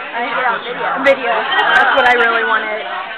I get on video. Video. That's what I really wanted.